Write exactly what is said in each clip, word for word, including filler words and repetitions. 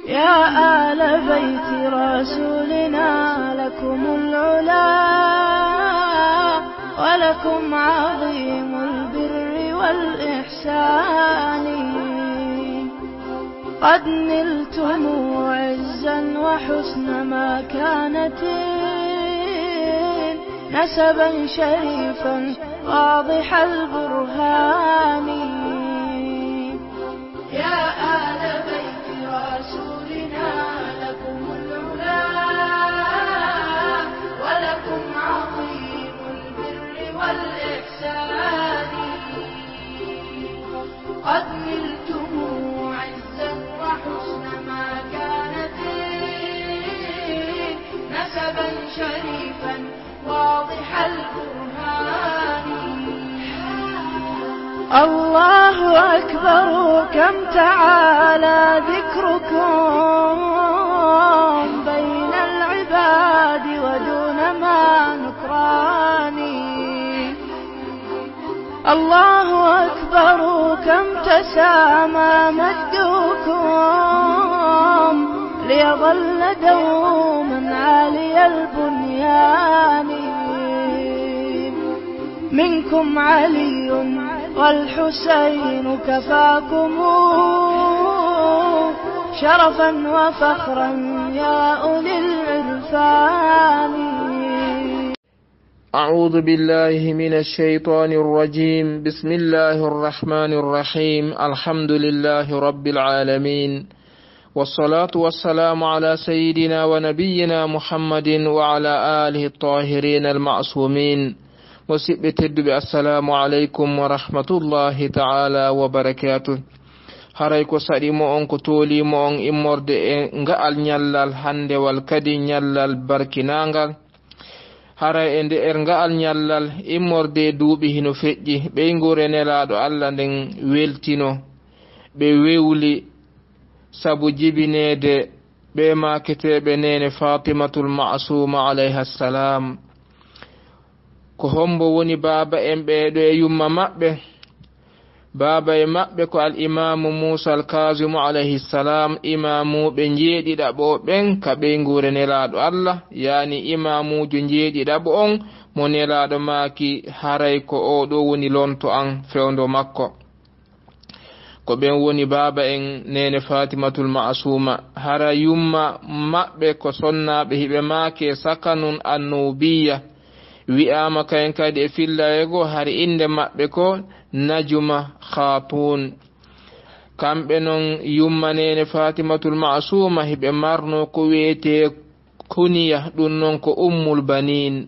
يا آل بيت رسولنا لكم العلا ولكم عظيم البر والإحسان قد نلتم عزا وحسن مكانة نسبا شريفا واضح البرهان يا آل بيت رسولنا لكم العلا ولكم عظيم البر والإحسان قد نلتم عزا وحسن مكانة نسبا شريفا واضح البرهان الله أكبر كم تعالى ذكركم بين العباد ودون ما نكران الله أكبر كم تسامى مجدكم ليظل دوما عالي البنيان منكم علي والحسين كفاكم شرفا وفخرا يا أولي العرفان أعوذ بالله من الشيطان الرجيم بسم الله الرحمن الرحيم الحمد لله رب العالمين والصلاة والسلام على سيدنا ونبينا محمد وعلى آله الطاهرين المعصومين وسبت السلام عليكم ورحمة الله تعالى وبركاته harayko sadi mo on ko toli mo on immorde e ngaal nyallal hande wal kadi nyallal barkinangal haray ende er ngaal nyallal immorde duubi hino feƴƴi be ngure nelaado Allah den weltino be wewli sabu jibinede be maketebe nene Fatimatul Ma'suma alayha salam ko hombo woni baba en be do e yumma mabbe baba e mabbe ko al imam Musa al Kazim alayhi salam imamu be njeedi dabo ben ka be ngure nelaado Allah yani imamu jo njeedi dabo on mo nelaado maki haray ko o do woni lonto an fewndo makko ko ben woni baba en nene Fatimatul Ma'suma hara yumma mabbe ko sonnaabe hibe make sakanun annubiyya wi'ama kayen kadi e fillayego har inde mabbe ko Najuma Khatun kambe non yummanene Fatimatul Ma'suma hibe marno ko wete kuniya dun non ko ummul banin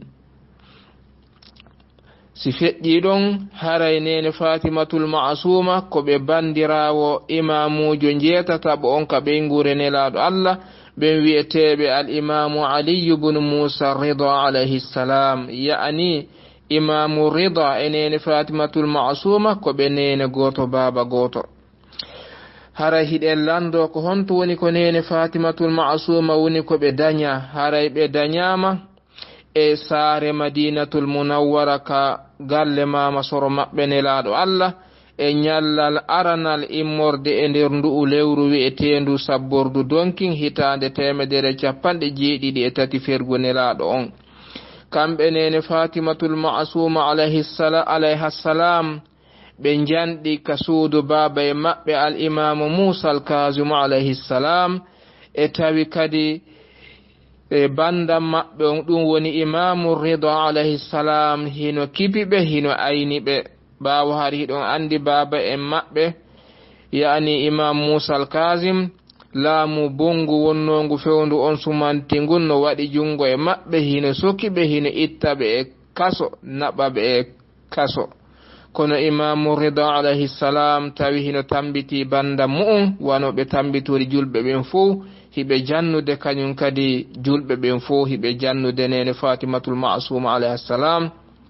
si feƴƴi ɗon haraynene Fatimatul Ma'suma ko be bandirawo imamujo jeetata bo on ka be ngure nelaado Allah ben wi'eteɓe al imamu Ali ibn Musa Rida alayhi salam yaani imamu Rida enene Fatimatul Ma'suma ko be nene goto baba goto hara hiɗen lando ko honto woni ko nene Fatimatul Ma'suma woni ko be danya haray be danyama e saare Madinatul Munawwara ka galle mama soro mabbe nelaado Allah e nyallal aranal immorde e nder ndu lewru wi'etendu sabbordu donkin hitande temedere capanɗe jeeɗiɗi e tati fergu nelaado on kamɓe nene Fatimatul Ma'suma alayhi salam alayha salam be njandi ka suudu baba e mabbe al imam Musa al Kazim alayhi salam e tawi kadi e bandam mabbe on dum woni imamu Rida alayhi salam hino kibibe hino aynibe bawo hari don andi baba en mabbe yani imam Musa al Kazim laamu bongu wonnongu fewndu on sumanti gunno wadi jungo e mabbe hino sokibe hino ittabe e kaso nababe e kaso kono imam Rida alayhi salam tawi hino tambiti bandam mu'um wano be tambitori julbe ben fu hibe jannude kanyum kadi julbe ben fo hibe jannude nene Fatimatul Ma'suma alayha salam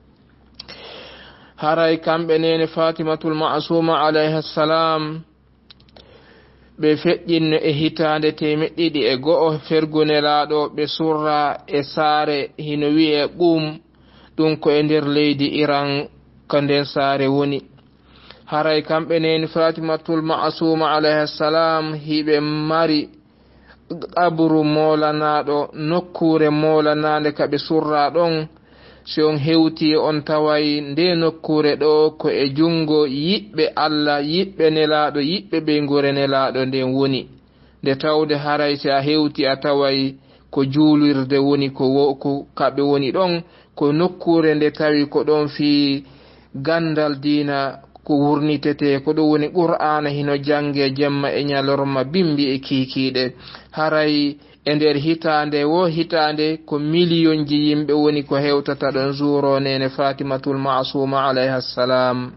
haray kambe nene Fatimatul Ma'suma alayha salam be feƴƴinno e hitande temeɗɗiɗi e go'o fergunelaɗo be surra e saare hino wi'e Qum ɗum ko e nder leydi Iran ko nden saare woni haray kambe nene Fatimatul Ma'suma alayha salam hibe mari aburu molanaɗo nokkure molanade kaɓe surra ɗon si on hewti on taway nde nokkure ɗo ko e jungo yiɓɓe Allah yiɓɓe nelaɗo yiɓɓe ɓe ngure nelaɗo nden woni nde tawde haray si a hewti a taway ko juulirde woni ko ko kaɓe woni ɗon ko nokkure nde tawi ko ɗon fi gandal dina ko wurnitete ko ɗum woni qur'ana hino jange jemma e ñalorma bimbi e kikiɗe haray e nder hitande wo hitande ko million ji yimɓe woni ko hewtata ɗon zuro nene Fatimatul Ma'suma alayha salam.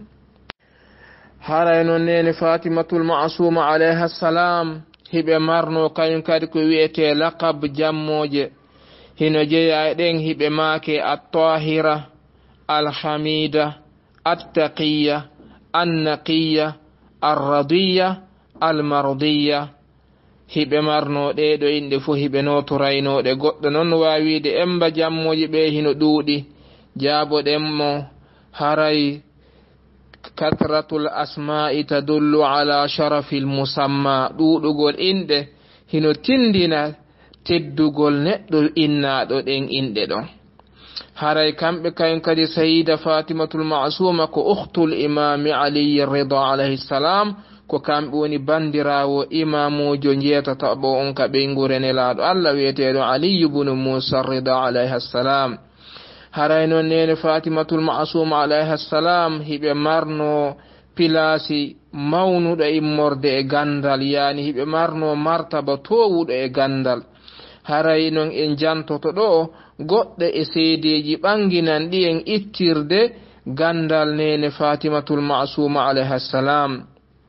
haray non nene Fatimatul Ma'suma alayha salam hiɓe marno kañum kadi ko wiyete laqab jammoje hino jeeya e ɗen hiɓe maake at-tahira al-hamida at-taqiya an-naqiya ar-radiya al-mardiya hiɓe marno ɗeɗo inɗe fo hiɓe notoraynoɗe goɗɗo noon wawide emba jammoji ɓe hino ɗuuɗi jaaboɗenmo haray kathratul asma'i tadullu ala sharafil musamma ɗuuɗugol inɗe hino tindina teddugol neɗɗo innaɗo ɗen inɗe ɗon haray kamɓe kayen kadi sayida Fatimatul Ma'suma ko ukhtul imami Ali Rida alayhi salam ko kamɓe woni bandirawo imamujo jeetata bo on ka ɓe ngure nelaɗo Allah wiyeteɗo Ali ibn Musa Rida alayhi salam haray noon nene Fatimatul Ma'suma alayhi salam hiɓe marno pilasi mawnuɗo immorde e gandal yani hiɓe marno martaba towuɗo e gandal haray noon en jantoto ɗo goɗɗe e seedeji ɓanginan ɗi en ittirde gandal nene Fatimatul Ma'suma alayhi salam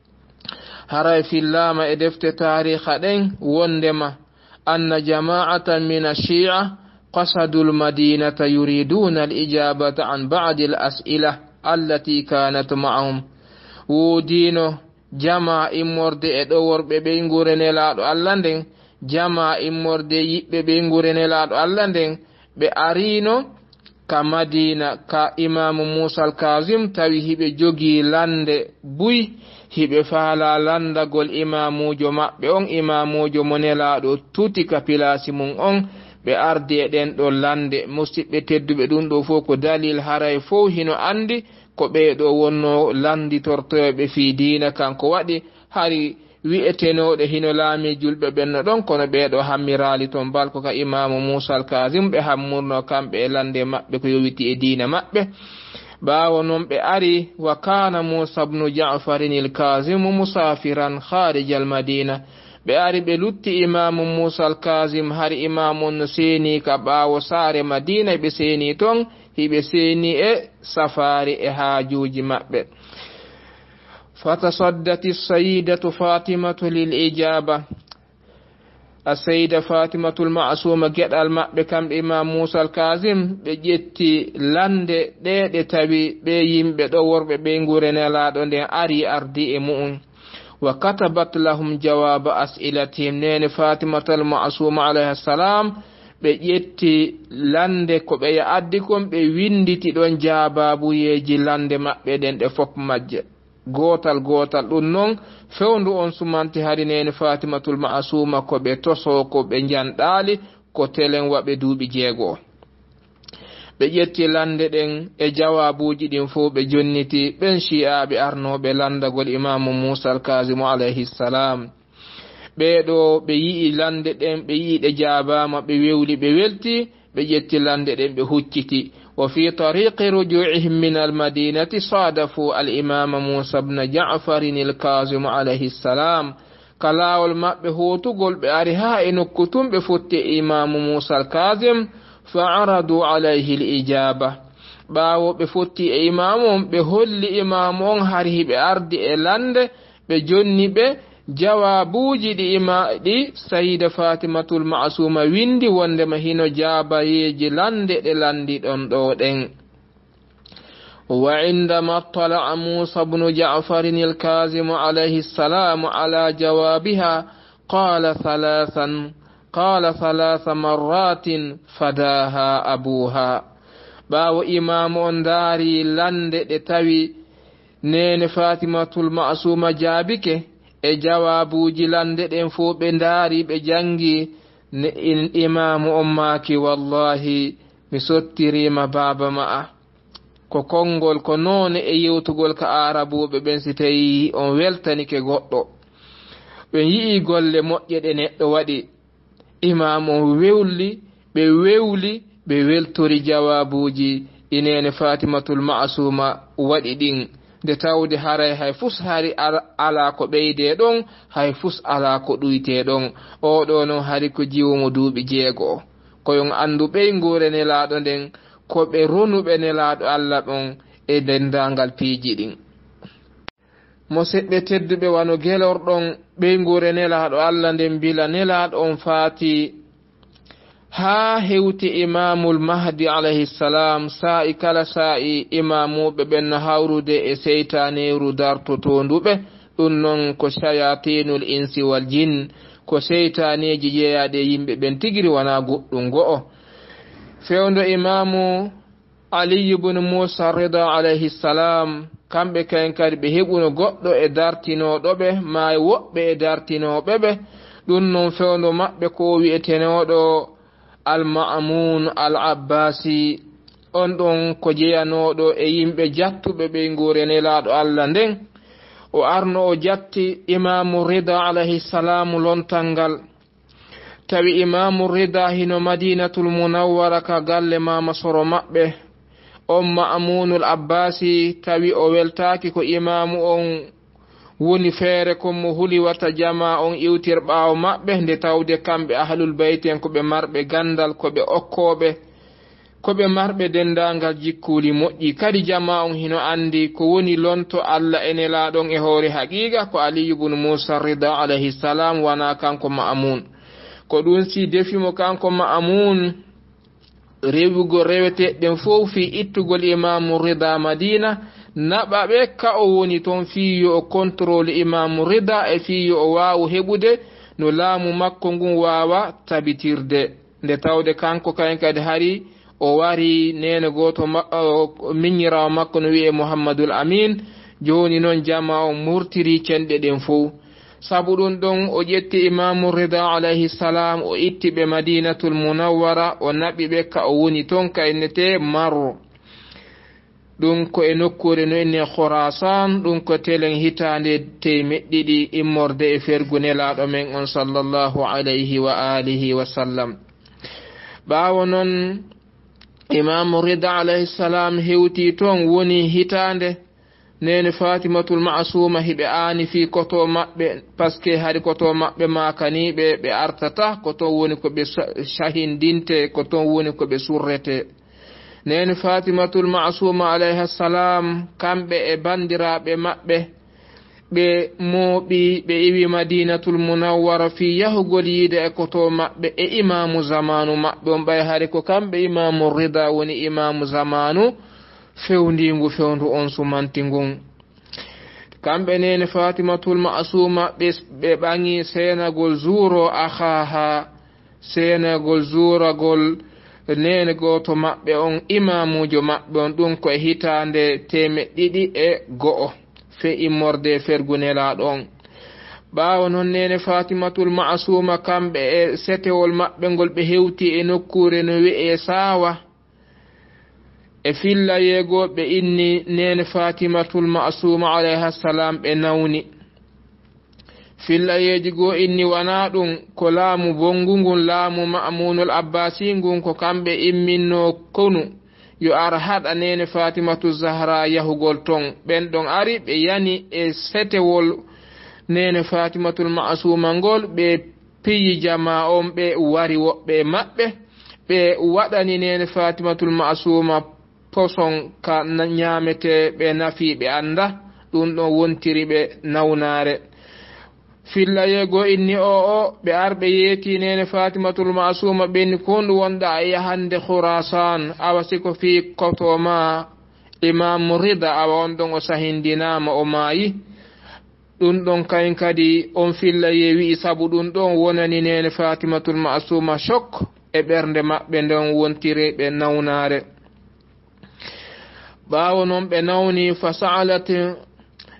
haray fillama e defte tariha ɗen wondema anna jama'atan min ash-shi'a قصدوا المدينة يريدون الإجابة عن بعض الأسئلة التي كانت معهم ودينو جماعة إمورد إدور ببينغورن لادو ألاندين جماعة إمورد ببينغورن لادو ألاندين بأرينو كمدينة كإمام موسى الكاظم تاوي هبه جوغي لاند بوي هبه فالا لاند قول إماموجو مأبه on إماموجو منلادو توتي كبلاسي من on ɓe ardi e ɗen ɗo lande musidɓe tedduɓe ɗum ɗo fof ko dalil haray fof hino andi ko ɓeeɗo wonno landitortoyoɓe fi diina kanko waɗi hari wi'etenoɗe hino laami julɓe ɓenno ɗon kono ɓeeɗo hammirali toon balko ka imamu Musa al-Kazim ɓe hammurno kamɓe e lande maɓɓe ko yowiti e diina maɓɓe ɓaawo noon ɓe ari wa kana Musa ibn Ja'farin al-Kazim musafiran kharij al-Madina ɓe ari ɓe lutti imamu Musa al-Kazim har imamu no seeni ka ɓaawo saare Madina ɓe seeni ton hiɓe seeni e safari e haajuji maɓɓe fatasaddati as-sayyidatu Fatimatu lil ijaba as-sayyida Fatimatul Ma'suma geɗal maɓɓe kamɓe imamu Musa al-Kazim ɓe ƴetti lande ɗeɗe tawi ɓe yimɓe ɗo worɓe ɓe ngurenelaɗo nden ari ardi e mu'um وكتبت لهم جواب أسئلتهم نين فاطمة المعصومة عليه السلام بيتي لاند كو بي اديكم بي وينديتي دون جابابو يجي لاند مابbe den de fop majje gotal gotal dun non fewndu on sumanti hari nene Fatimatul Ma'suma ko be toso ko be jandali ko telen wabe duubi jeego ɓe ƴetti lande ɗen e jawabuji ɗin fof ɓe jonniti ɓen shi'aɓe arnoɓe landagol imamu Musa al-Kazimu alayhi salam ɓeɗo ɓe yi'i lande ɗen ɓe yi'i ɗe jabama ɓe wewli ɓe welti ɓe ƴetti lande ɗen ɓe hucciti wa fi tariqi ruju'ihim min al-madinati sadafu al-imama Musa ibn Ja'farin al-Kazimu alayhi salam kalawol maɓɓe hotugol ɓe ari ha e nokkutum ɓe fotti imamu Musa al-Kazim فعرضوا عليه الإجابة باو بفوتي إمامهم بهل إمامهم هره بأرض إلاند بجني بجوابوجي دي إما دي سيدة فاطمة المعصومة ويندي وندما هينو جابا يجي لاند إلاند دون وعندما اطلع موسى بن جعفر الكاظم عليه السلام على جوابها قال ثلاثا قال ثلاث مرات فداها أبوها باو إمام داري لاند تاوي نين فاطمة المعصومة جابك e jawabuji lande ɗen fo ɓe ndaari ɓe jangi imamu on maaki wallahi mi sottirima baba ma'a ko kongol ko noone e yewtugol ka arabuɓe ɓen si tawi on weltanike goɗɗo ɓe yii golle moƴƴe ɗe neɗɗo waɗi imam on wewli ɓe wewli ɓe weltori jawabuji inene Fatimatul Ma'suma waɗi ɗin nde tawde haray hay fus hari ala ko ɓeyde ɗon hay fus ala ko ɗuyte ɗon oɗo noon hari ko jiwomo duuɓi jeego koyon andu ɓeygure nelaɗo nden ko ɓe ronuɓe nelaɗo Allah ɗon e dendangal piiji ɗin musidɓe tedduɓe wano gelorɗon ɓeygure nelaɗo Allah nden bila nelaɗo on faati ha hewti imamul mahdi alayhi salam sa'i kala sa'i imamuɓe ɓen no hawrude e seytaneru dartotonduɓe ɗum noon ko shayatinul insi wal jin ko seytaneji jeeyaɗe yimɓe ɓen tigiri wona goɗɗum go'o fewndo imamu Ali ibn Musa Rida alayhi salam kamɓe kayen kadi ɓe heɓuno goɗɗo e dartinoɗoɓe ma woɓɓe e dartinoɓeɓe ɗum noon fewndo maɓɓe ko wi'etenoɗo al-Ma'mun al-Abbasi on ɗon ko jeyanoɗo e yimɓe jattuɓe ɓe ngure nelaɗo Allah nden o arno o jatti imamu Rida alayhi salam lontangal tawi imamu Rida hino Madinatul Munawwara ka galle mama soro maɓɓe on Ma'munul Abbasi tawi o weltaki ko imamu on woni feere ko mo huli wata jama on iwtir ɓaawo maɓɓe nde tawde kamɓe ahlul bayten ko ɓe marɓe gandal ko ɓe okkoɓe ko ɓe marɓe dendangal jikkuli moƴƴi kadi jama on hino andi ko woni lonto Allah enelaɗon e hoore haqiqa ko Ali ibn Musa Rida alayhi salam wana kanko Ma'mun ko ɗum si defimo kanko Ma'mun rewugo reweteɗen fof fi ittugol imamu Rida Madina naɓaɓe ka o woni toon fiyo o contrôle imamu Rida e fiyo o wawu heɓude no laamu makko ngun wawa tabitirde nde tawde kanko kayen kadi hari o wari nene goto miñirawo makko no wiye Muhammadul Amin joni noon jama o murtiri cenɗe ɗen fof sabu ɗum ɗon o ƴetti imamu Rida alayhi salam o itti ɓe Madinatul Munawwara o naɓi ɓe ka o woni toon kaynete Marw ɗum ko e nokkure no enne Khurasan ɗum ko telen hitande temeɗɗiɗi immorde e fergu nelaɗo men on sallallahu alayhi wa alihi wa sallam ɓawo noon imamu Rida alayhi salam hewti toon woni hitande nene Fatimatul Ma'suma hiɓe aani fi koto maɓɓe par ce que hari koto maɓɓe makaniɓe ɓe artata koto woni ko ɓe shahindinte koto woni ko ɓe surrete nene Fatimatul Ma'suma alayha salam kamɓe e bandiraɓe maɓɓe ɓe mooɓi ɓe iwi Madinatul Munawwara fi yahugol yiide e koto maɓɓe e imamu zamanu maɓɓe on ɓay hari ko kamɓe imamu Rida woni imamu zamanu fewndingu fewndu on sumanti ngun kamɓe nene Fatimatul Ma'suma ɓe ɓangi senagol zuuro akhaha senagol zuuragol nene goto maɓɓe on imamujo maɓɓe on ɗum ko e hitande temeɗɗiɗi e go'o fe immorde fergu nelaɗo on ɓawo noon nene Fatimatul Ma'suma kamɓe e setewol maɓɓe ngol ɓe hewti e nokkure no wi'e Sawa e filla yeego ɓe inni nene Fatimatul Ma'suma alayha salam ɓe nawni fillayeji goo inni wana ɗum ko laamu bongu ngun laamu Ma'munul Abbasi ngun ko kamɓe imminno konu yo ar haɗa nene Fatimatu Zahra yahugol ton ɓen ɗon ari ɓe yani e setewol nene Fatimatul Ma'suma ngol ɓe piyi jama on ɓe wari woɓɓe maɓɓe ɓe waɗani nene Fatimatul Ma'suma poson ka ñamete ɓe nafi ɓe anda ɗum ɗon wontiri ɓe nawnare fillayeego inni o o ɓe arɓe yeeti nene Fatimatul Ma'suma ɓenni kondu wonɗa e yahande Khurasan awa siko fi kotoma imamu Rida awa on ɗon o sahindinama o maayi ɗum ɗon kayen kadi on fillaye wi sabu ɗum ɗon wonani nene Fatimatul Ma'suma choc e ɓernde maɓɓe nden wontiri ɓe nawnare ɓawo noon ɓe nawni fa sa'alat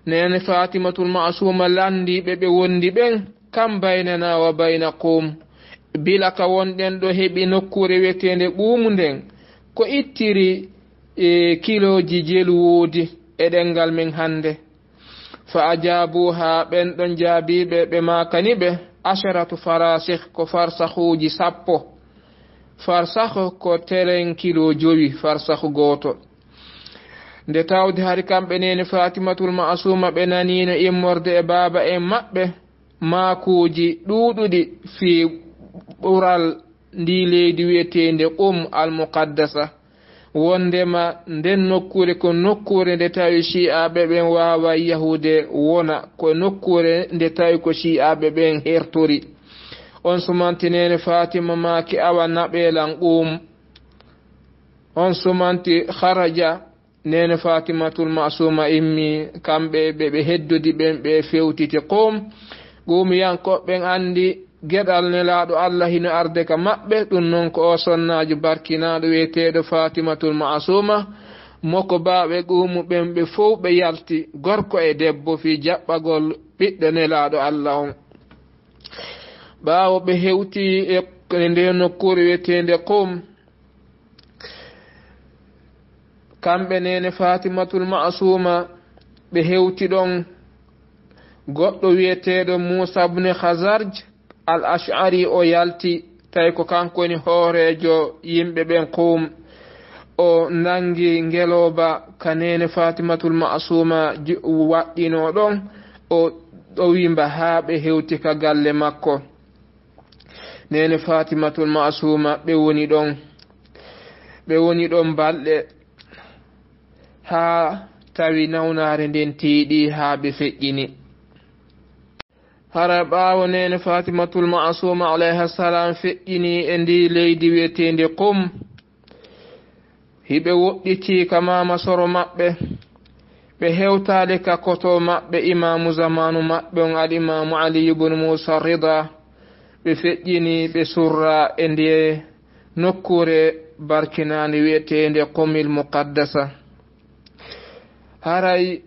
nene fatimatul ma'suma landi be be wondi ben kam baynana wa baynakum bila ka wonden do hebi nokkure wetende ɓumunden ko ittiri e kiloji jelwodi e dengal men hande fa ajabuha ben don jaabibe be makani be asharatu farasikh ko farsakhuji sappo farsakh ko teren kilo jowi farsakh goto nde tawdi hari kambe nene fatimatul ma'suma be nanino immorde e baba e mabbe makuji dududi fi bural ndi leydi wiyetende um al muqaddasa wondema nden nokkure ko nokkure nde tawi shi'aɓe ɓen wawa yahude wona ko nokkure nde tawi ko shi'aɓe ɓen hertori on sumanti nene fatima maki awa naɓelan um on sumanti haraja nene fatimatul ma'suma immi kamɓe ɓe ɓe heddodi ɓen ɓe fewtiti qom gumiyankoɓɓen andi gedal nelaɗo Allah hino arde ka maɓɓe ɗum noon ko o sonnaji barkinaɗo wiyeteɗo fatimatul ma'suma moko baɓe gumuɓen ɓe fof ɓe yalti gorko e debbo fi jaɓɓagol ɓiɗɗo nelaɗo Allah on ɓawo ɓe hewti e nde nokkure wiyetende qom kamɓe nene fatimatul ma'suma ɓe hewti ɗon goɗɗo wiyeteɗo Musa ibn Khazarj al ash'ari o yalti tay ko kankoni hoorejo yimɓe ɓen qum o nangi ngeloba kanene fatimatul ma'suma waɗɗino ɗon o o wimba ha ɓe hewti ka galle makko nene fatimatul ma'suma ɓe woni ɗon ɓe woni ɗon balɗe ha tawi nawnare nden tiiɗi ha ɓe feƴƴini hara ɓawo nene fatimatul ma'suma alayha salam feƴƴini e ndi leydi wiyetende qum hiɓe woɗɗiti ka mama soro maɓɓe ɓe hewtade ka koto maɓɓe imamu zamanu maɓɓe on al imamu ali ibn musa rida ɓe feƴƴini ɓe surra e ndi nokkure barkinande wiyetende qumil muqaddasa haray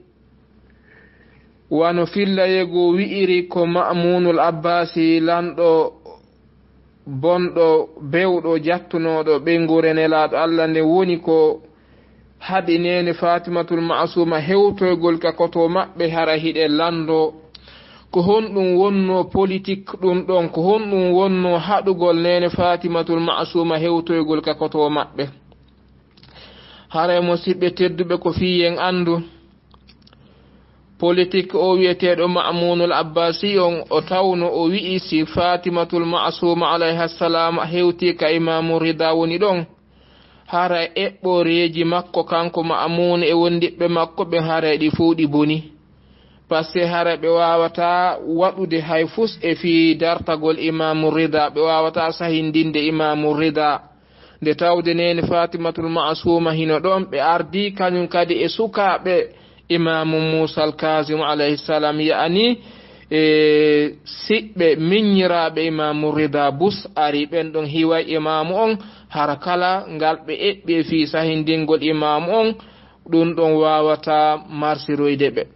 wano fillayego wi'iri ko ma'munul abbasi lanɗo bonɗo bewɗo jattunoɗo ɓengure nelaɗo Allah nde woni ko haɗi nene fatimatul ma'suma hewtoygol ka koto maɓɓe hara hiɗe lando ko honɗum wonno politique ɗum ɗon ko honɗum wonno haɗugol nene fatimatul ma'suma hewtoygol ka koto maɓɓe haray musidɓe tedduɓe ko fiyen andu politique o wiyeteɗo ma'munul abbasi on o tawno o wi'i si fatimatul ma'suma alayha salam hewti ka imamu rida woni ɗon hara eɓɓoreji makko kanko ma'mun e wondiɓɓe makko ɓe hara ɗi fuu ɗi boni par ce que hara ɓe wawata waɗude hay fus e fi dartagol imamu rida ɓe wawata sahindinde imamu rida nde tawde nene fatimatul ma'suma hino ɗon ɓe ardi kañum kadi e sukaɓe imamu Musa al-Kazim alayhi salam yaani e siɓɓe miññiraɓe imamu rida bus ari ɓen ɗon hiwa imamu on hara kala ngal ɓe eɓɓi fi sahindingol imamu on ɗum ɗon wawata marsiroyde ɓe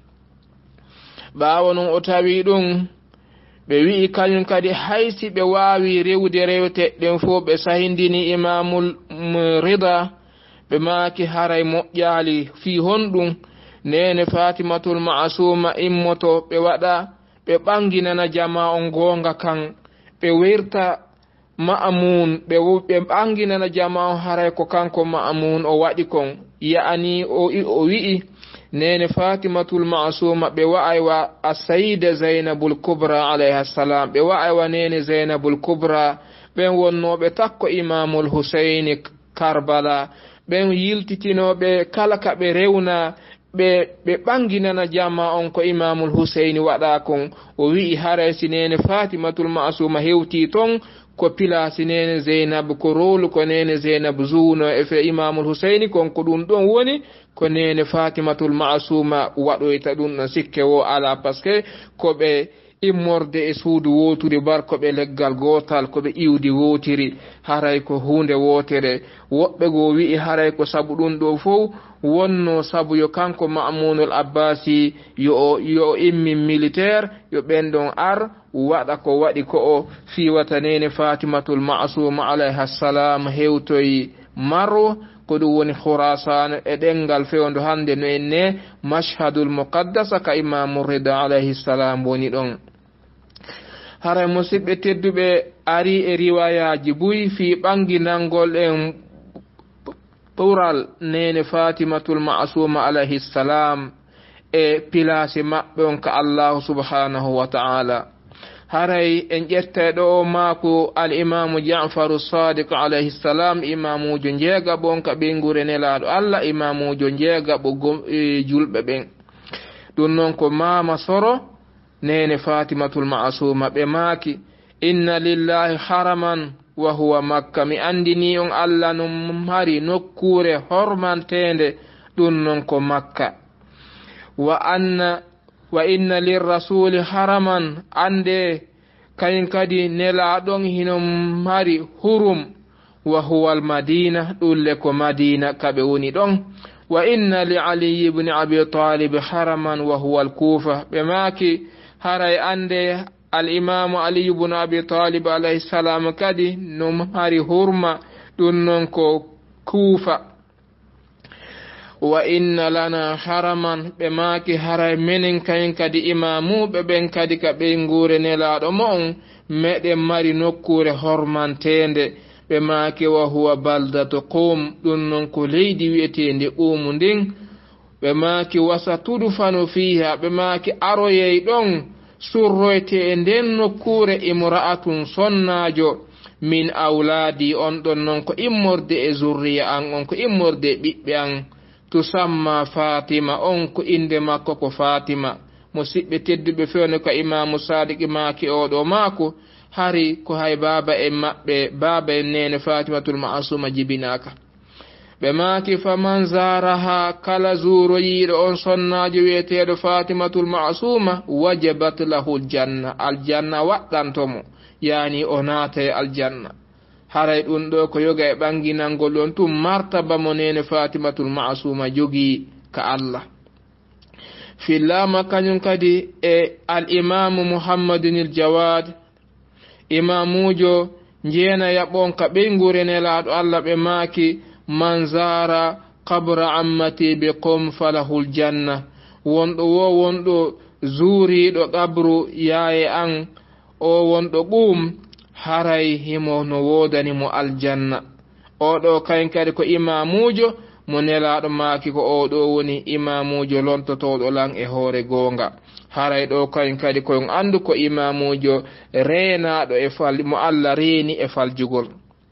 ɓawo non o tawi ɗum ɓe wi'i kañum kadi haysi ɓe wawi rewde rewteɗen fo ɓe sahindini imamul rida ɓe maaki haray moƴƴali fi honɗum nene fatimatul ma'suma immoto ɓe waɗa ɓe ɓanginana jama on gonga kan ɓe wirta ma'mun ɓe ɓe ɓanginana jama on haray ko kanko ma'mun o waɗi kon ya'ani o o wi'i nene fatimatul ma'suma ɓe wa'aywa as-sayyida zainabul kubra alayha salam ɓe wa'aywa nene zainabul kubra ɓen wonnoɓe takko imamul husaini karbala ɓen yiltitinoɓe kala ka ɓe rewna ɓe ɓe ɓanginana jama on ko imamul husaini waɗa kon o wi'i haray sinene fatimatul ma'suma hewti ton ko pila sinene zainab ko rolu ko nene zainab zuno e fe imamul husaini kon ko ɗum ɗon woni ko nene fatimatul ma'suma waɗoyta ɗum ɗon sikke wo ala par ce que ko ɓe immorde e suudu wotude barko be leggal gotal ko be iwdi wotiri haray ko hunde wotere wobbe go wi haray ko sabu dun do fo wonno sabu yo kanko Ma'munul Abbasi yo yo immi militaire yo bendon ar wada ko wadi ko o fi watanene Fatimatul Ma'suma alayha salam hewtoyi maro ko du woni Khurasan e dengal fewondo hande no enne Mashhadul Muqaddas ka Imam Rida alayhi salam woni don haray musibbe teddube ari e riwayaji buy fi banginangol en tural nene Fatimatul Ma'suma alayhi salam e pilasi mabbe on ka Allah subhanahu wa ta'ala haray en jettedo mako al imam Ja'far as-Sadiq alayhi salam imamu jonjega bon ka be ngure nelado Allah imamu jonjega bo julbe ben don non ko mama soro nene Fatimatul Ma'suma be maki inna lillahi haraman wa huwa Makka mi andini on Allah no mari nokkure hormantende dun non ko Makka wa anna wa inna lirrasuli haraman ande kayin kadi nela don hino mari hurum wa huwa al-Madina dulle ko Madina kabe woni don wa inna li Ali ibn Abi Talib haraman wa huwa al-Kufa be maki haray ande al-Imam Ali ibn Abi Talib alayhi salam kadi no mari hurma dun non ko Kufa wa inna lana haraman be maki haray menen kayen kadi imamu be ben kadi ka be ngure nelaado mon mede mari nokkure hormantende be maki wa huwa baldatu qum dun non ko leydi wietende umu ndin be maki wasatudu fanu fiha be maki aroyey don surroyte e nden nokkure imra'atun sonnajo min awladi on don non ko immorde e zurriya an on ko immorde bibbe an tusamma Fatima on ko inde makko ko Fatima musibbe teddube fewne ko Imam Sadiq maki odo mako hari ko hay baba e mabbe baba en nene Fatimatul Ma'suma jibinaka be maki faman zaraha kala zuro yido on sonnajo wietedo Fatimatul Ma'suma wajabat lahu aljanna aljanna waddantomo yani onate aljanna haray dun do ko yoga e banginangol don tum martaba monene Fatimatul Ma'suma jogi ka Allah filama kanyun kadi e al imam Muhammadun al-Jawad imamujo njena yabon ka be ngurene laado Allah be maki manzara qabra ammati bi qum falahu al-janna wondo wo wondo zuri do qabru yaaye an o wondo bum haray himo no wodani mo aljanna odo kayen kadi ko imamujo mo nelaado maaki ko odo woni imamujo lontotodo lan e hore gonga haray do kayen kadi ko on andu ko imamujo reenaado e fal mo Allah reeni e faljugol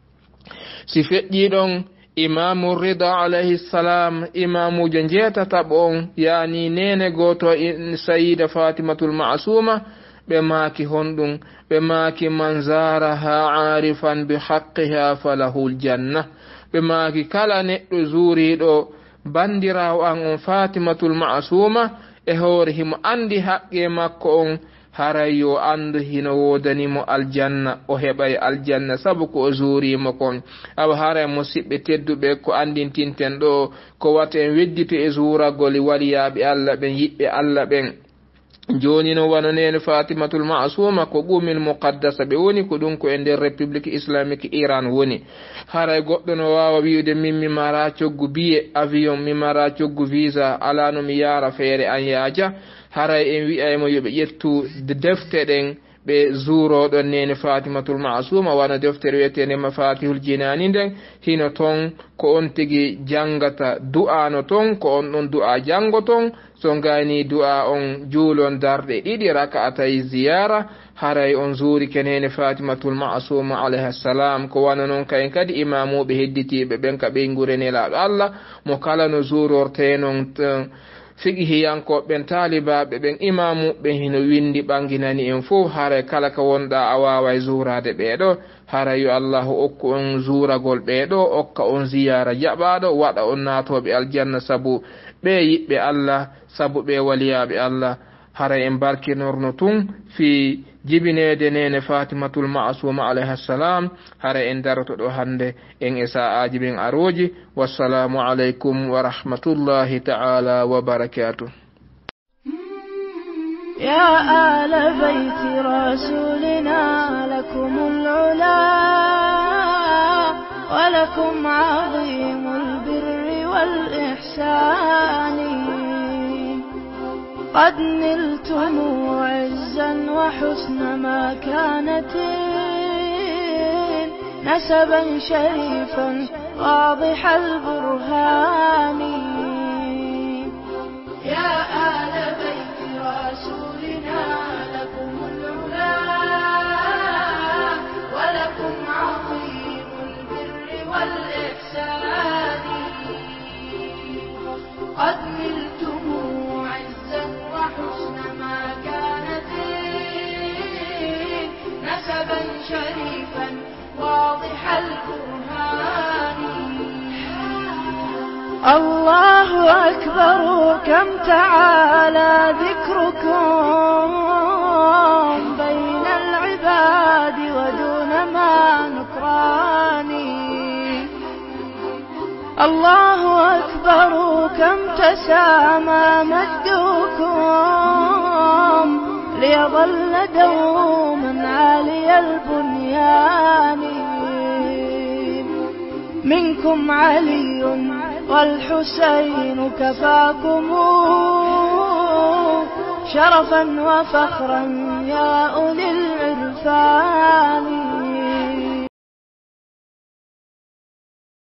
si feddi don imamu Rida alayhi salam imamujo jetata bon yani nene goto Sayyida Fatimatul Ma'suma be maki hondum be maki manzaraha arifan bi haqqiha falahu aljanna be maki kala neddo zuri do bandirawo an on Fatimatul Ma'suma e hore himo andi haqqe makko on harayo andu hino wodani mo aljanna o hebay aljanna sabu ko zuri mo kon aw haray musibbe teddube ko andintinten do ko waten weddito e zura goli waliyabe Allah ben yibbe Allah ben joni no wana nene Fatimatul Ma'suma ko gumil muqaddasa be woni ko dun ko e der Republique Islamique Iran woni haray goddo no wawa wiide mimmi mara cioggu biye avion mi mara cioggu visa ala no mi yara feere an yaaja haray en wi'ay mo yobe yettu de defte den be zuro don nene Fatimatul Ma'suma wana deftere wetene Mafatihul Jinani den hino ton ko on tigi jangata du'a no ton ko on don du'a jangoton so ngani du'a on julon darde didi rak'atay ziyara haray on zuri kenene Fatimatul Ma'suma alayha salam ko wana non kay kadi imamu be hedditi be ben ka be ngurene la Allah mo kala no zurorte non fiqhi yanko ben taliba be ben imamu be hino windi banginani en fu haray kala ka wonda awawa zurade beedo haray Allah okku on zuragol beedo okka on ziyara jabado wada on natobe aljanna sabu be yibbe Allah sabu be waliyabe Allah hara en barkinorno tun fi jibinede nene Fatimatul Ma'suma alayha salam hara en daroto ɗo hande en e sa'aji ɓen aroji. Wassalamu aleykum wa rahmatullahi ta'ala wa barakatuh. يا آل بيت رسولنا لكم العلا ولكم عظيم البر والإحسان قد نلتم عزا وحسن مكانة نسبا شريفا واضح البرهان يا آل بيت رسولنا لكم العلا ولكم عظيم البر والإحسان قد نلتم عزا وحسن مكانة نسبا شريفا واضح البرهان الله أكبر كم تعالى ذكركم بين العباد ودون ما نكران الله أكبر كم تسامى مجدكم ليظل دوما عالي البنيان منكم علي والحسين كفاكم شرفا وفخرا يا أولي العرفان